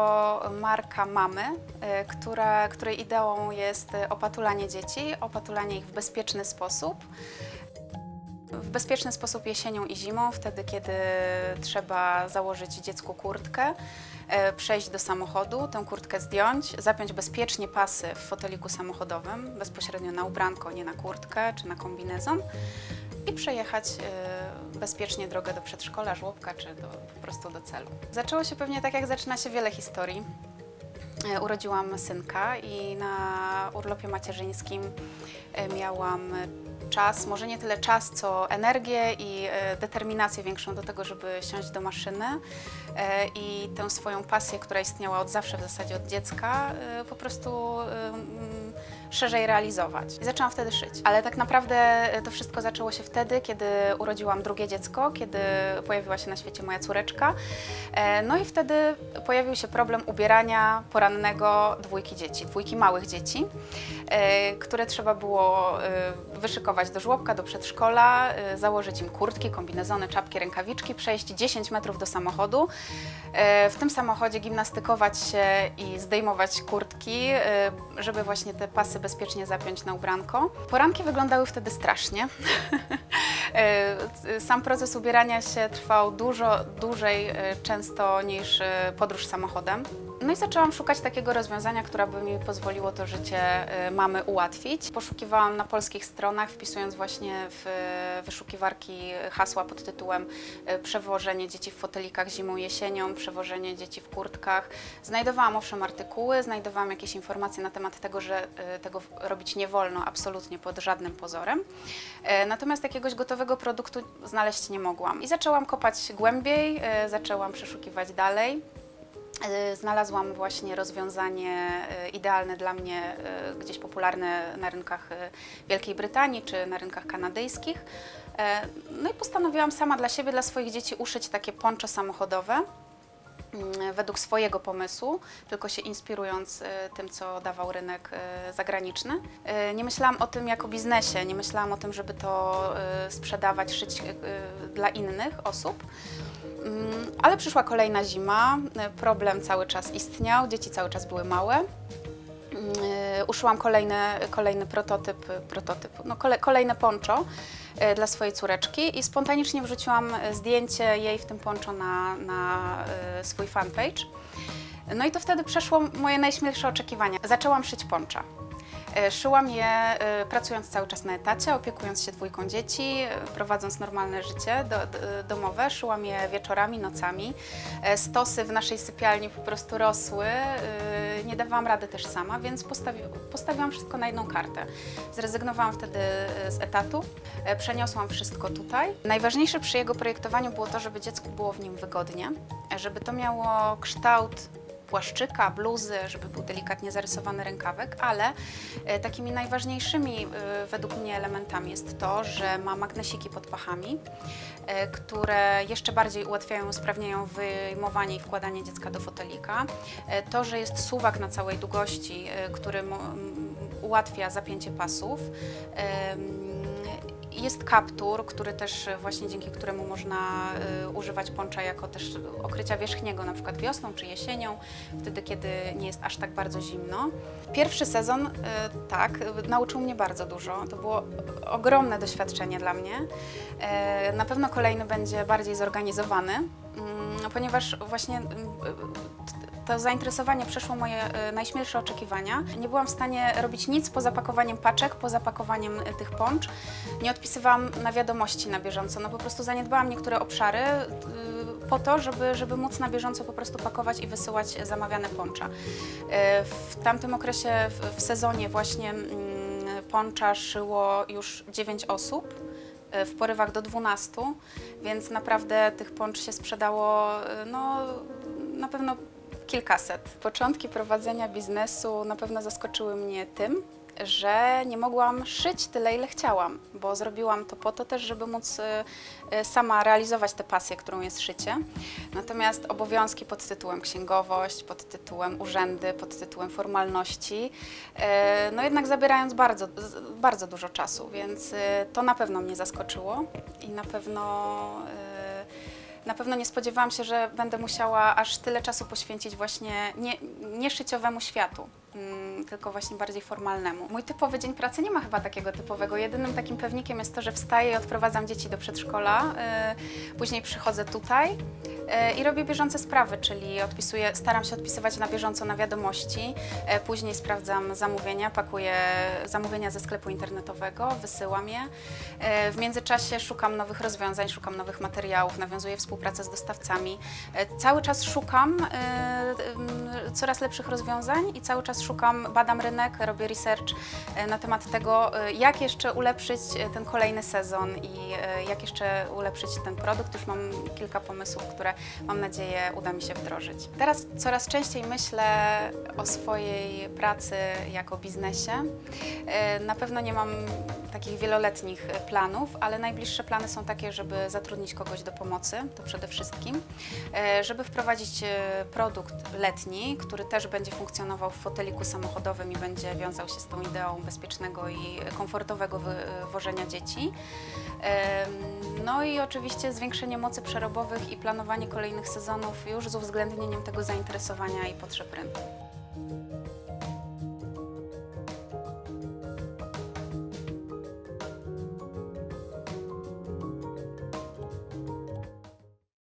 to marka Mamy, której ideą jest opatulanie dzieci, opatulanie ich w bezpieczny sposób. W bezpieczny sposób jesienią i zimą, wtedy kiedy trzeba założyć dziecku kurtkę, przejść do samochodu, tę kurtkę zdjąć, zapiąć bezpiecznie pasy w foteliku samochodowym, bezpośrednio na ubranko, nie na kurtkę czy na kombinezon i przejechać bezpiecznie drogę do przedszkola, żłobka czy po prostu do celu. Zaczęło się pewnie tak, jak zaczyna się wiele historii. Urodziłam synka i na urlopie macierzyńskim miałam czas, może nie tyle czas, co energię i determinację większą do tego, żeby siąść do maszyny i tę swoją pasję, która istniała od zawsze, w zasadzie od dziecka, po prostu szerzej realizować. I zaczęłam wtedy szyć. Ale tak naprawdę to wszystko zaczęło się wtedy, kiedy urodziłam drugie dziecko, kiedy pojawiła się na świecie moja córeczka. No i wtedy pojawił się problem ubierania porannego dwójki małych dzieci, które trzeba było wyszykować do żłobka, do przedszkola, założyć im kurtki, kombinezony, czapki, rękawiczki, przejść 10 metrów do samochodu, w tym samochodzie gimnastykować się i zdejmować kurtki, żeby właśnie te pasy bezpiecznie zapiąć na ubranko. Poranki wyglądały wtedy strasznie. Sam proces ubierania się trwał dużo dłużej często niż podróż samochodem. No i zaczęłam szukać takiego rozwiązania, które by mi pozwoliło to życie mamy ułatwić. Poszukiwałam na polskich stronach, wpisując właśnie w wyszukiwarki hasła pod tytułem przewożenie dzieci w fotelikach zimą, jesienią, przewożenie dzieci w kurtkach. Znajdowałam owszem artykuły, znajdowałam jakieś informacje na temat tego, że tego robić nie wolno absolutnie pod żadnym pozorem. Natomiast jakiegoś gotowego produktu znaleźć nie mogłam. I zaczęłam kopać głębiej, zaczęłam przeszukiwać dalej. Znalazłam właśnie rozwiązanie idealne dla mnie, gdzieś popularne na rynkach Wielkiej Brytanii czy na rynkach kanadyjskich. No i postanowiłam sama dla siebie, dla swoich dzieci uszyć takie poncho samochodowe według swojego pomysłu, tylko się inspirując tym, co dawał rynek zagraniczny. Nie myślałam o tym jako biznesie, nie myślałam o tym, żeby to sprzedawać, szyć dla innych osób. Ale przyszła kolejna zima, problem cały czas istniał, dzieci cały czas były małe. Uszyłam kolejny kolejne poncho dla swojej córeczki i spontanicznie wrzuciłam zdjęcie jej w tym poncho na swój fanpage. No i to wtedy przeszło moje najśmielsze oczekiwania. Zaczęłam szyć poncha. Szyłam je pracując cały czas na etacie, opiekując się dwójką dzieci, prowadząc normalne życie domowe. Szyłam je wieczorami, nocami. Stosy w naszej sypialni po prostu rosły. Nie dawałam rady też sama, więc postawiłam wszystko na jedną kartę. Zrezygnowałam wtedy z etatu, przeniosłam wszystko tutaj. Najważniejsze przy jego projektowaniu było to, żeby dziecku było w nim wygodnie, żeby to miało kształt płaszczyka, bluzy, żeby był delikatnie zarysowany rękawek, ale takimi najważniejszymi według mnie elementami jest to, że ma magnesiki pod pachami, które jeszcze bardziej ułatwiają, usprawniają wyjmowanie i wkładanie dziecka do fotelika. To, że jest suwak na całej długości, który ułatwia zapięcie pasów. Jest kaptur, który też właśnie dzięki któremu można używać poncha jako też okrycia wierzchniego, na przykład wiosną czy jesienią, wtedy kiedy nie jest aż tak bardzo zimno. Pierwszy sezon, tak, nauczył mnie bardzo dużo. To było ogromne doświadczenie dla mnie. Na pewno kolejny będzie bardziej zorganizowany, ponieważ właśnie to zainteresowanie przeszło moje najśmielsze oczekiwania. Nie byłam w stanie robić nic poza pakowaniem paczek, poza pakowaniem tych ponch. Nie odpisywałam na wiadomości na bieżąco, no po prostu zaniedbałam niektóre obszary po to, żeby móc na bieżąco po prostu pakować i wysyłać zamawiane poncha. W tamtym okresie, w sezonie właśnie poncha szyło już 9 osób. W porywach do 12, więc naprawdę tych ponch się sprzedało no, na pewno kilkaset. Początki prowadzenia biznesu na pewno zaskoczyły mnie tym, że nie mogłam szyć tyle, ile chciałam, bo zrobiłam to po to też, żeby móc sama realizować tę pasję, którą jest szycie. Natomiast obowiązki pod tytułem księgowość, pod tytułem urzędy, pod tytułem formalności, no jednak zabierając bardzo dużo czasu, więc to na pewno mnie zaskoczyło i na pewno Na pewno nie spodziewałam się, że będę musiała aż tyle czasu poświęcić właśnie nie szyciowemu światu, tylko właśnie bardziej formalnemu. Mój typowy dzień pracy nie ma chyba takiego typowego. Jedynym takim pewnikiem jest to, że wstaję i odprowadzam dzieci do przedszkola, później przychodzę tutaj i robię bieżące sprawy, czyli staram się odpisywać na bieżąco na wiadomości, później sprawdzam zamówienia, pakuję zamówienia ze sklepu internetowego, wysyłam je. W międzyczasie szukam nowych rozwiązań, szukam nowych materiałów, nawiązuję współpracę z dostawcami. Cały czas szukam coraz lepszych rozwiązań i cały czas badam rynek, robię research na temat tego, jak jeszcze ulepszyć ten kolejny sezon i jak jeszcze ulepszyć ten produkt. Już mam kilka pomysłów, które mam nadzieję uda mi się wdrożyć. Teraz coraz częściej myślę o swojej pracy jako biznesie. Na pewno nie mam takich wieloletnich planów, ale najbliższe plany są takie, żeby zatrudnić kogoś do pomocy, to przede wszystkim, żeby wprowadzić produkt letni, który też będzie funkcjonował w foteliku samochodowym i będzie wiązał się z tą ideą bezpiecznego i komfortowego wożenia dzieci. No i oczywiście zwiększenie mocy przerobowych i planowanie kolejnych sezonów już z uwzględnieniem tego zainteresowania i potrzeb rynku.